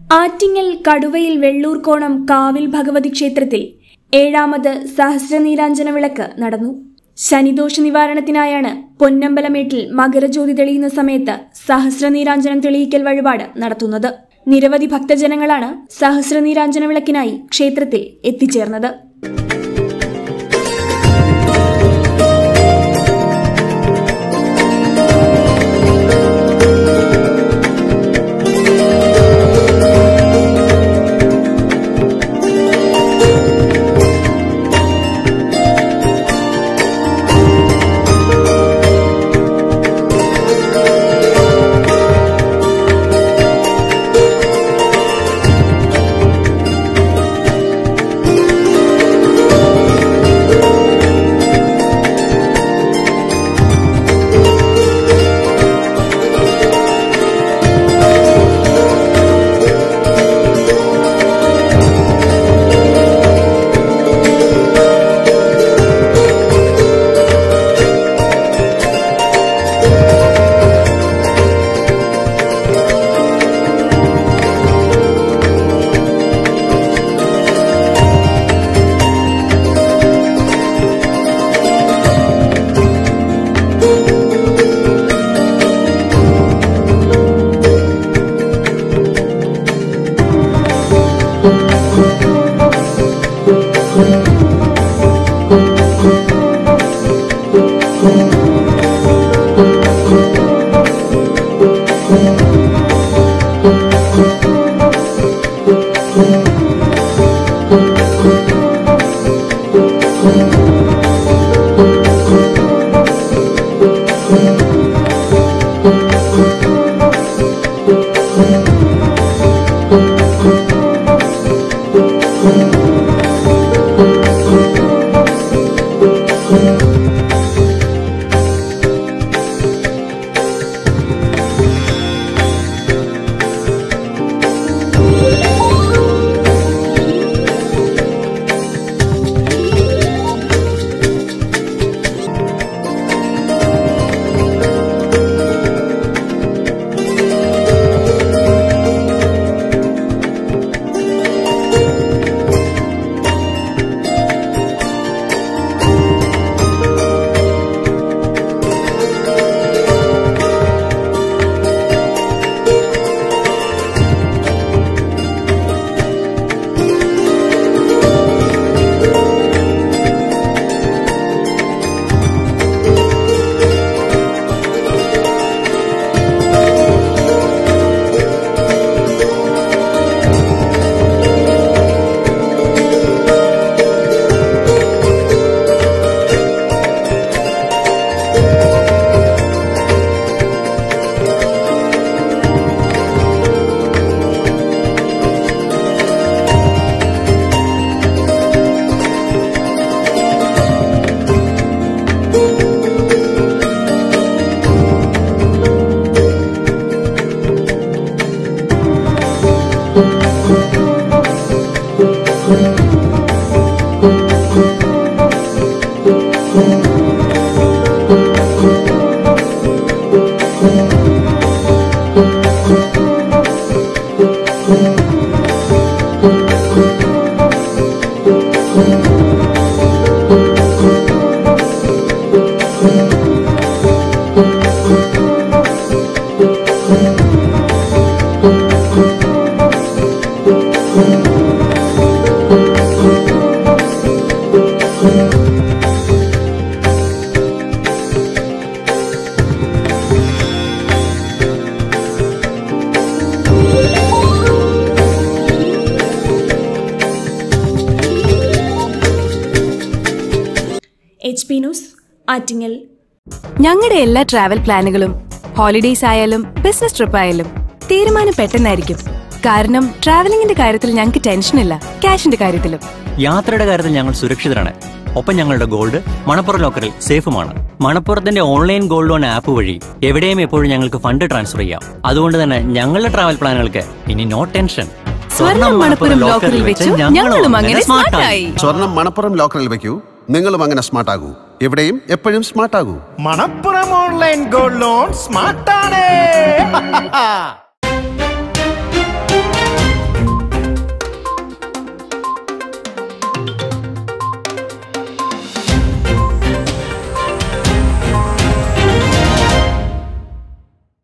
ആറ്റിങ്ങൽ കടുവയിൽ വെള്ളൂർക്കോണം കാവിൽ ഭഗവതി ക്ഷേത്രത്തിൽ 7ാമത് സഹസ്രനീരാഞ്ജന വിളക്ക് നടന്നു. ശനിദോഷ നിവാരണത്തിനായാണ് പൊന്നമ്പലമേട്ടിൽ മകരജ്യോതി തെളിയുന്ന സമയത്ത് സഹസ്രനീരാഞ്ജനം തെളിയിക്കൽ വഴിപാട് നടത്തുന്നത്. നിരവധി ഭക്തജനങ്ങളാണ് സഹസ്രനീരാഞ്ജന വിളക്കിനായി ക്ഷേത്രത്തിൽ എത്തിച്ചേർന്നത്. HP news Attingal. ഞങ്ങളുടെ എല്ലാ ട്രാവൽ പ്ലാനുകളും ഹോളിഡേയ്സ് ആയാലും ബിസിനസ് ട്രിപ്പ് ആയാലും തീരുമാനം പെട്ടെന്നായിരിക്കും. കാരണം ട്രാവലിംഗിന്റെ കാര്യത്തിൽ ഞങ്ങൾക്ക് ടെൻഷനില്ല, ക്യാഷിന്റെ കാര്യത്തിലും. യാത്രയുടെ കാര്യത്തിൽ ഞങ്ങൾ സുരക്ഷിതരാണ്. ഒപ്പം ഞങ്ങളുടെ ഗോൾഡ് മണപ്പുറം ലോക്കറിൽ സേഫുമാണ്. മണപ്പുറത്തിന്റെ ഓൺലൈൻ ഗോൾഡ് ലോൺ ആപ്പ് വഴി എവിടെയും എപ്പോഴും ഞങ്ങൾക്ക് ഫണ്ട് ട്രാൻസ്ഫർ ചെയ്യാം. അതുകൊണ്ട് തന്നെ ഞങ്ങളുടെ ട്രാവൽ പ്ലാനുകൾക്ക് ഇനി നോ ടെൻഷൻ. സ്വർണം മണപ്പുറം ലോക്കറിൽ വെച്ചു ഞങ്ങളും അങ്ങനെ സ്മാർട്ടായി. സ്വർണം മണപ്പുറം ലോക്കറിൽ വെക്കൂ, നിങ്ങളും അങ്ങനെ സ്മാർട്ട് ആകൂ. എവിടെയും എപ്പോഴും സ്മാർട്ട് ആകൂ. Manappuram online gold loan സ്മാർട്ടാണ്.